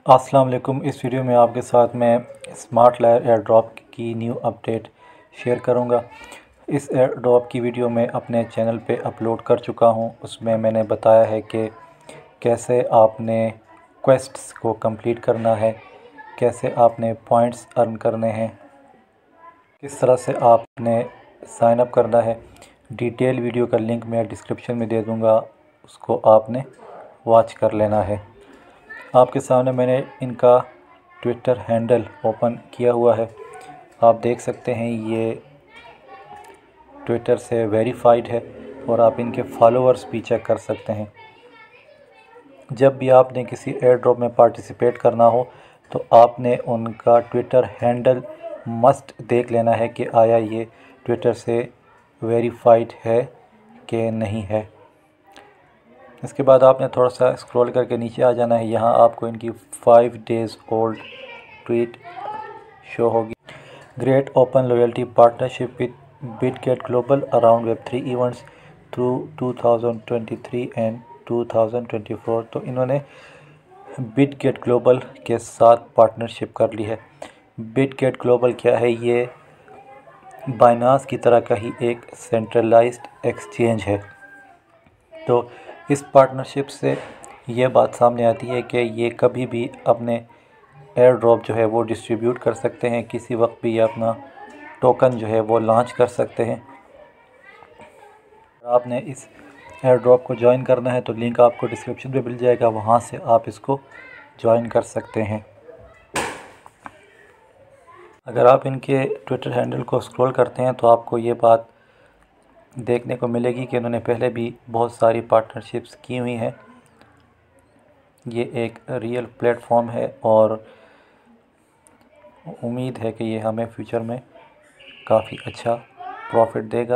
अस्सलाम वालेकुम। इस वीडियो में आपके साथ मैं स्मार्ट लायर एयर ड्रॉप की न्यू अपडेट शेयर करूंगा। इस एयर ड्रॉप की वीडियो मैं अपने चैनल पे अपलोड कर चुका हूं। उसमें मैंने बताया है कि कैसे आपने क्वेस्ट्स को कंप्लीट करना है, कैसे आपने पॉइंट्स अर्न करने हैं, किस तरह से आपने साइन अप करना है। डिटेल वीडियो का लिंक मैं डिस्क्रिप्शन में दे दूँगा, उसको आपने वॉच कर लेना है। आपके सामने मैंने इनका ट्विटर हैंडल ओपन किया हुआ है। आप देख सकते हैं ये ट्विटर से वेरीफाइड है और आप इनके फॉलोअर्स भी चेक कर सकते हैं। जब भी आपने किसी एयर ड्रॉप में पार्टिसिपेट करना हो तो आपने उनका ट्विटर हैंडल मस्ट देख लेना है कि आया ये ट्विटर से वेरीफाइड है कि नहीं है। इसके बाद आपने थोड़ा सा स्क्रॉल करके नीचे आ जाना है। यहाँ आपको इनकी 5 डेज़ ओल्ड ट्वीट शो होगी। Great open loyalty partnership with Bitget global around वेब3 इवेंट्स थ्रू 2023 एंड 2024। तो इन्होंने बिटगेट ग्लोबल के साथ पार्टनरशिप कर ली है। बिटगेट ग्लोबल क्या है? ये बाइनांस की तरह का ही एक सेंट्रलाइज्ड एक्सचेंज है। तो इस पार्टनरशिप से ये बात सामने आती है कि ये कभी भी अपने एयर ड्रॉप जो है वो डिस्ट्रीब्यूट कर सकते हैं, किसी वक्त भी ये अपना टोकन जो है वो लॉन्च कर सकते हैं। आपने इस एयर ड्रॉप को ज्वाइन करना है तो लिंक आपको डिस्क्रिप्शन में मिल जाएगा, वहाँ से आप इसको ज्वाइन कर सकते हैं। अगर आप इनके ट्विटर हैंडल को स्क्रॉल करते हैं तो आपको ये बात देखने को मिलेगी कि इन्होंने पहले भी बहुत सारी पार्टनरशिप्स की हुई हैं। ये एक रियल प्लेटफॉर्म है और उम्मीद है कि ये हमें फ्यूचर में काफ़ी अच्छा प्रॉफिट देगा।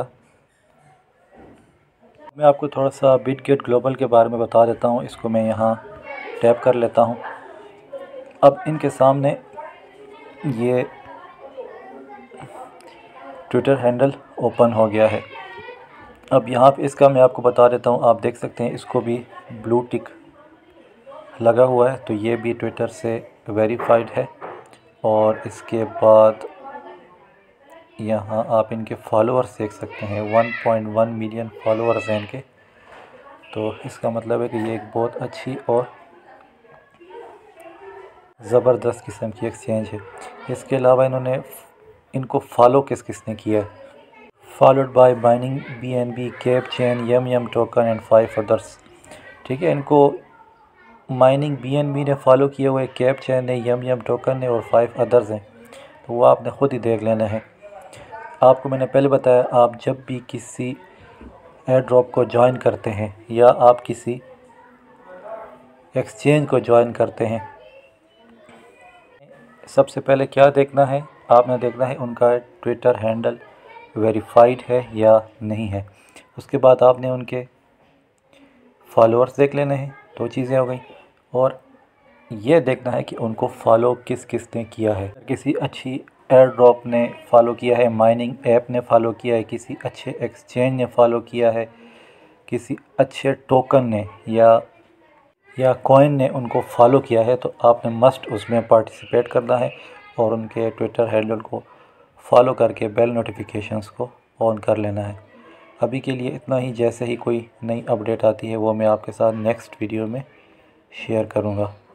मैं आपको थोड़ा सा बिटगेट ग्लोबल के बारे में बता देता हूँ। इसको मैं यहाँ टैप कर लेता हूँ। अब इनके सामने ये ट्विटर हैंडल ओपन हो गया है। अब यहाँ पे इसका मैं आपको बता देता हूँ। आप देख सकते हैं इसको भी ब्लू टिक लगा हुआ है, तो ये भी ट्विटर से वेरीफाइड है। और इसके बाद यहाँ आप इनके फॉलोअर्स देख सकते हैं, 1.1 मिलियन फॉलोअर्स हैं इनके। तो इसका मतलब है कि ये एक बहुत अच्छी और ज़बरदस्त किस्म की एक्सचेंज है। इसके अलावा इनको फॉलो किसने किया है? Followed by Binance BNB, cap chain, yum token and 5 others. ठीक है, इनको माइनिंग BNB ने फॉलो किया हुआ है, कैप चेन ने, यम टोकन ने और 5 अदर्स हैं। तो वो आपने ख़ुद ही देख लेना है। आपको मैंने पहले बताया, आप जब भी किसी एयर ड्रॉप को ज्वाइन करते हैं या आप किसी एक्सचेंज को ज्वाइन करते हैं, सबसे पहले क्या देखना है? आपने देखना है उनका ट्विटर हैंडल वेरीफाइड है या नहीं है। उसके बाद आपने उनके फॉलोअर्स देख लेने हैं। 2 चीज़ें हो गई। और ये देखना है कि उनको फॉलो किस ने किया है। किसी अच्छी एयर ड्रॉप ने फॉलो किया है, माइनिंग ऐप ने फॉलो किया है, किसी अच्छे एक्सचेंज ने फॉलो किया है, किसी अच्छे टोकन ने या कॉइन ने उनको फॉलो किया है, तो आपने मस्ट उसमें पार्टिसिपेट करना है और उनके ट्विटर हैंडल को फॉलो करके बेल नोटिफिकेशंस को ऑन कर लेना है। अभी के लिए इतना ही। जैसे ही कोई नई अपडेट आती है वो मैं आपके साथ नेक्स्ट वीडियो में शेयर करूँगा।